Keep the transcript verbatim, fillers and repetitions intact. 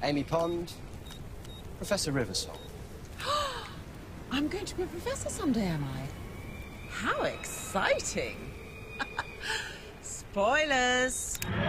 Amy Pond, Professor Riversong. I'm going to be a professor someday, am I? How exciting! Spoilers!